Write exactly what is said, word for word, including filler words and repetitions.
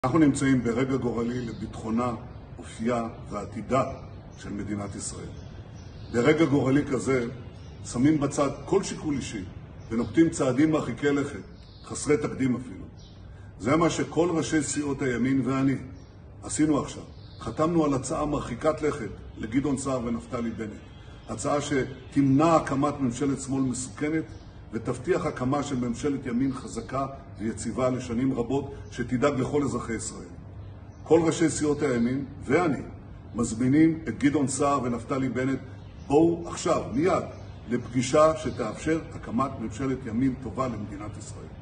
אנחנו נמצאים ברגע גורלי לביטחונה, אופייה ועתידה של מדינת ישראל. ברגע גורלי כזה שמים בצד כל שיקול אישי ונוקטים צעדים מרחיקי לכת, חסרי תקדים אפילו. זה מה שכל ראשי סיעות הימין ואני עשינו עכשיו. חתמנו על הצעה מרחיקת לכת לגדעון סער ונפתלי בנט. הצעה שתמנע הקמת ממשלת שמאל מסוכנת ותבטיח הקמה של ממשלת ימין חזקה ויציבה לשנים רבות שתדאג לכל אזרחי ישראל. כל ראשי סיעות הימין ואני מזמינים את גדעון סער ונפתלי בנט, בואו עכשיו, מיד, לפגישה שתאפשר הקמת ממשלת ימין טובה למדינת ישראל.